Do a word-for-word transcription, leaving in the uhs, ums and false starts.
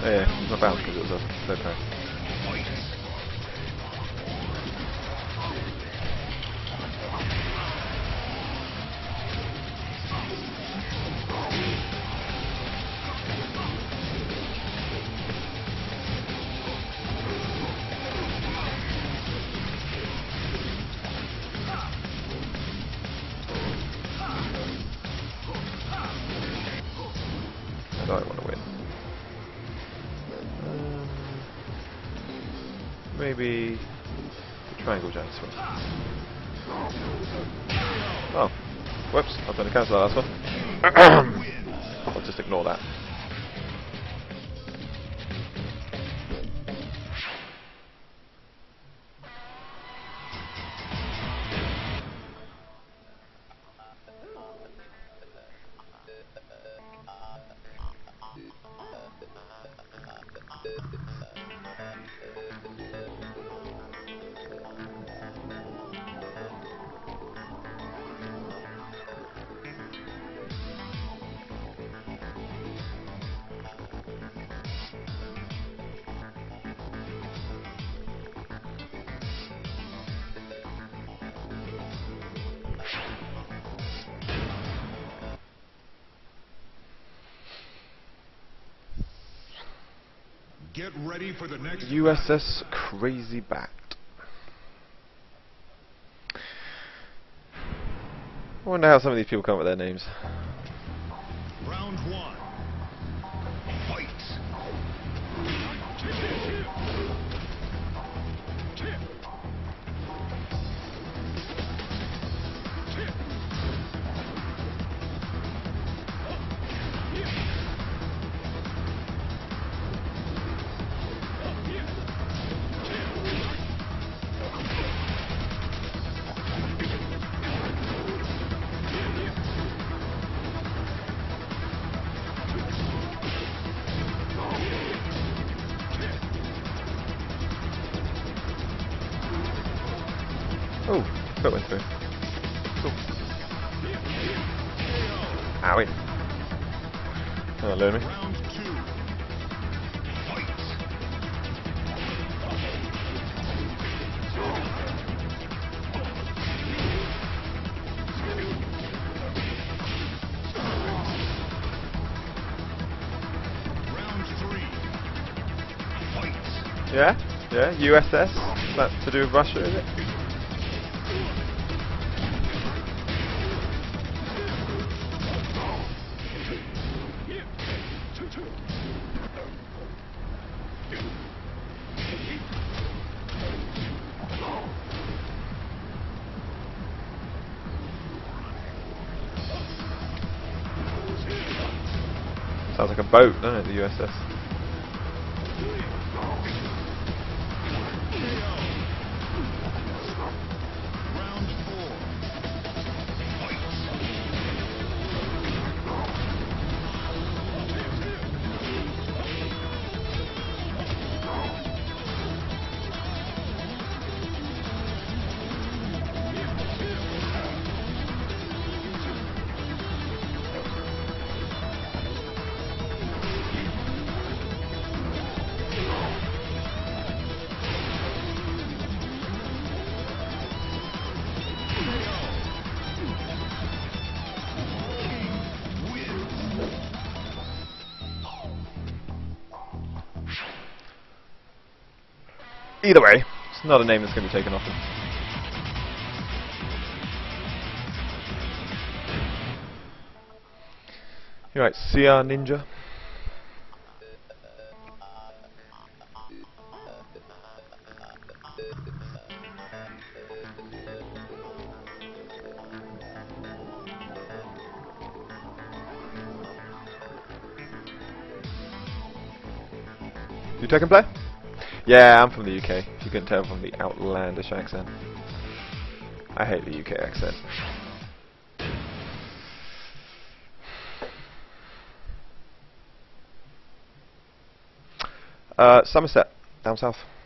Oh, yeah, it's not bounced because it was a low play. I don't want to win. Um, maybe the triangle jams first. Oh, whoops! I was going to cancel that last one. I'll just ignore that. Get ready for the next U S S Crazy Bat. I wonder how some of these people come up with their names. round one. Fight. Oh, that went through. Cool. Owie. Oh, learn me. Round two. Fight. Round three. Fight. Yeah? Yeah? U S S? Is that to do with Russia, is it? Sounds like a boat, doesn't it, the U S S? Round four. Fight. Either way, it's not a name that's going to be taken often. You're right, C R Ninja. You Tekken player? Yeah, I'm from the U K. If you couldn't tell from the outlandish accent. I hate the U K accent. Uh, Somerset, down south.